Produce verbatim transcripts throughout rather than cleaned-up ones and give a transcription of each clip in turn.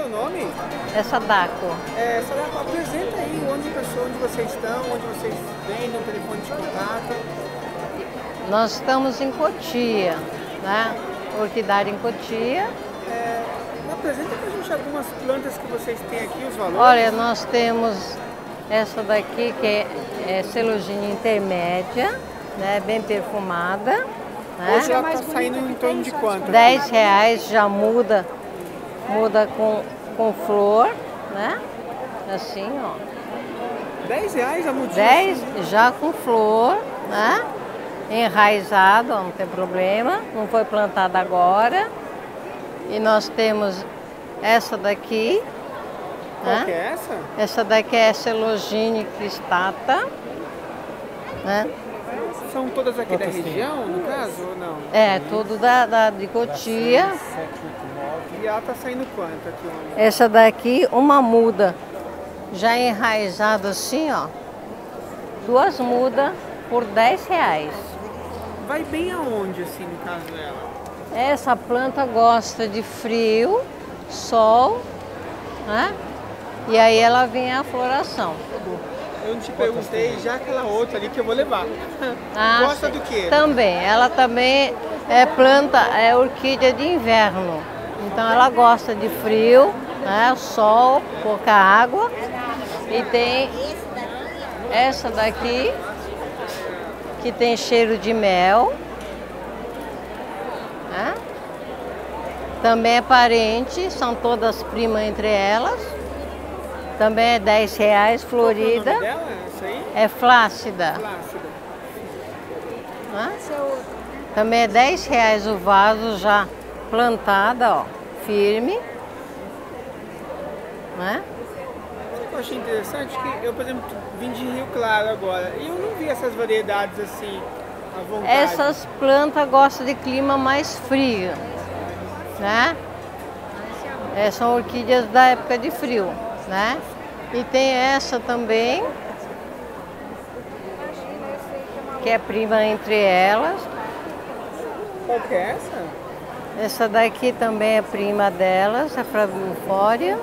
seu nome? É Sadako. É, Sadako, apresenta aí onde, pessoa, onde vocês estão, onde vocês vendem, o telefone de contato. Nós estamos em Cotia, né? Orquidária em Cotia. É, apresenta pra gente algumas plantas que vocês têm aqui, os valores. Olha, nós temos essa daqui que é, é celogine intermédia, né? Bem perfumada. Né? Hoje ela está saindo em torno de quanto? dez reais, já muda, muda com, com flor, né? Assim, ó. dez reais a mudinha? dez já com flor, né? Enraizado, ó, não tem problema, não foi plantada agora. E nós temos essa daqui. Qual Né? que é essa? Essa daqui é Celogine cristata, né? São todas aqui da região, no caso, ou não? É, tudo da, da, de Cotia. E ela tá saindo quanto aqui? Essa daqui, uma muda, já enraizada assim, ó. Duas mudas por dez reais. Vai bem aonde, assim, no caso dela? Essa planta gosta de frio, sol, né? E aí ela vem a floração. Eu não te perguntei, já aquela outra ali que eu vou levar. Ah, Gosta sim. do quê? Também, ela também é planta, é orquídea de inverno. Então ela gosta de frio, né? Sol, pouca água. E tem essa daqui, que tem cheiro de mel. Né? Também é parente, são todas primas entre elas. Também é dez reais, florida. Qual é o nome dela, essa aí? É flácida. Flácida. Né? Também é dez reais o vaso já plantada, ó, firme. Né? Eu achei interessante que eu, por exemplo, vim de Rio Claro agora e eu não vi essas variedades assim à vontade. Essas plantas gostam de clima mais frio, né? É, são orquídeas da época de frio, né? E tem essa também, que é prima entre elas. Qual que é essa? Essa daqui também é prima delas, é Flavifória.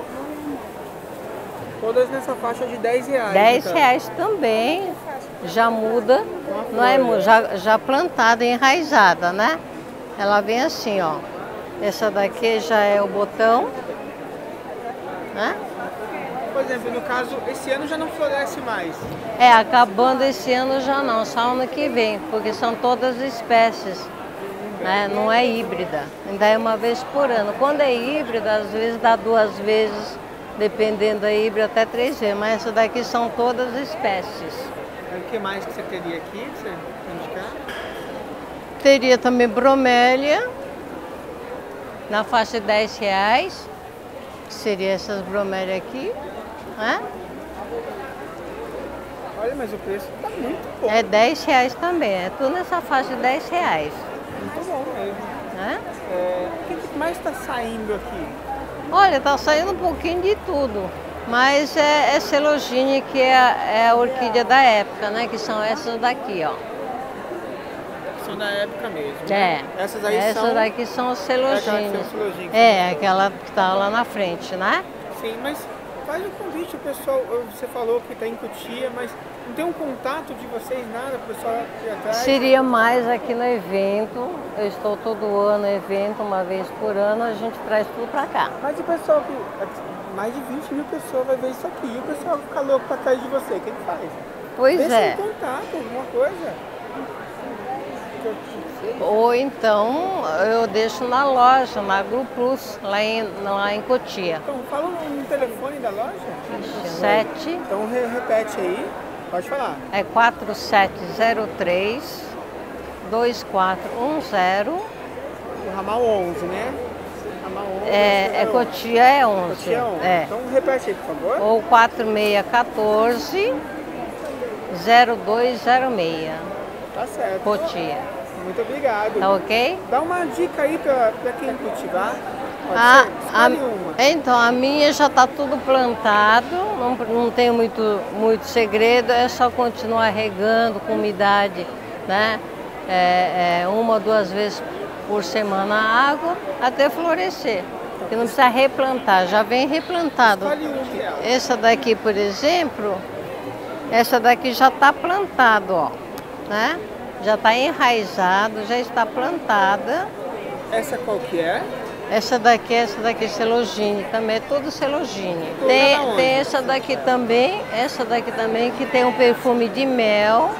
Todas nessa faixa de dez reais. dez então. reais também, já muda, não é, mu- já, já plantada, enraizada, né? Ela vem assim, ó. Essa daqui já é o botão, né? Por exemplo, no caso, esse ano já não floresce mais. É, acabando esse ano já não, só ano que vem, porque são todas espécies, né? Não é híbrida, ainda é uma vez por ano. Quando é híbrida, às vezes dá duas vezes, dependendo da híbrida, até três vezes, mas essa daqui são todas espécies. O que mais que você teria aqui, pra você indicar? Teria também bromélia, na faixa de dez reais, que seria essas bromélias aqui, né? Olha, mas o preço tá muito bom. É dez reais também, é tudo nessa faixa de dez reais. Muito bom mesmo. Né? É, o que mais está saindo aqui? Olha, tá saindo um pouquinho de tudo, mas é, é Celogine, que é, a- é a orquídea da época, né? Que são essas daqui, ó. São da época mesmo. É, Né? Essas aí essas são... daqui são as É aquela que Celogines. tem o celogine. É, aquela que tá lá na frente, né? Sim, mas faz um convite, o pessoal, você falou que está em Cotia, mas não tem um contato de vocês, nada, o pessoal aqui atrás? Seria mais aqui no evento. Eu estou todo ano no evento, uma vez por ano, a gente traz tudo pra cá. Mas o pessoal que, mais de vinte mil pessoas vai ver isso aqui, e o pessoal fica louco pra trás de você, o que ele faz? Pois Deixa é. em contato, alguma coisa. Ou então eu deixo na loja, na AgroPlus, lá em, lá em Cotia. Então, fala um telefone da loja. sete Então, re- repete aí, pode falar. é quatro sete zero três, dois quatro um zero. O ramal onze, né? Ramal onze. É, é Cotia é onze. Cotia onze. É. Então, repete aí, por favor. Ou quatro seis um quatro, zero dois zero seis. Tá certo. Cotia. Muito obrigado. Tá ok? Dá uma dica aí pra, pra quem cultivar. Pode A, ser? a, Escolhe uma. então, a minha já está tudo plantado, não, não tem muito, muito segredo, é só continuar regando com umidade, né? É, é, uma ou duas vezes por semana a água, até florescer. Então, que não precisa replantar, já vem replantado. Escolhe um real. Essa daqui, por exemplo, essa daqui já está plantado, ó, né? Já está enraizado, já está plantada. Essa qual que é? Essa daqui, essa daqui celogine, também é tudo celogine. Colocada Tem, onde? tem essa daqui também, essa daqui também que tem um perfume de mel.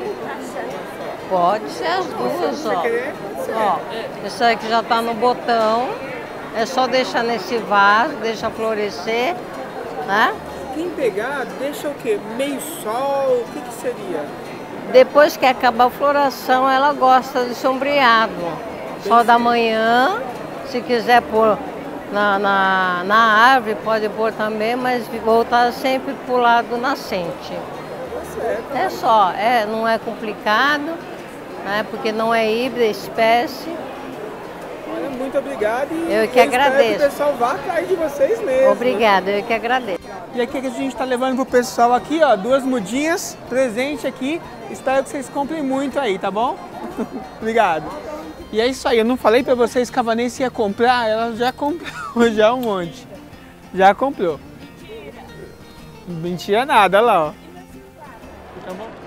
Pode ser as duas, Você ó. querer? Pode ser. Ó, essa aqui já está no botão. É só deixar nesse vaso, deixa florescer, né? Quem pegar, deixa o quê? Meio sol? O que que seria? Depois que acabar a floração, ela gosta de sombreado. Sol da manhã, se quiser pôr na, na, na árvore, pode pôr também, mas voltar sempre para o lado nascente. Tá certo. É só, é, não é complicado, né? Porque não é híbrida, é espécie. Olha, muito obrigado e Eu que espero agradeço. que o pessoal vá atrás de vocês mesmo. Obrigada, eu que agradeço. E aqui que a gente está levando pro pessoal aqui, ó, duas mudinhas, presente aqui. Espero que vocês comprem muito aí, tá bom? Obrigado. E é isso aí, eu não falei pra vocês que a Vanessa ia comprar, ela já comprou já um monte. Já comprou. Mentira nada, olha lá, ó. Tá bom?